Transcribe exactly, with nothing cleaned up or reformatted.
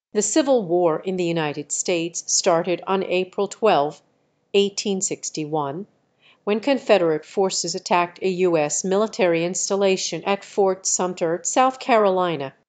The Civil War in the United States started on April twelfth, eighteen sixty-one, when Confederate forces attacked a U S military installation at Fort Sumter, South Carolina.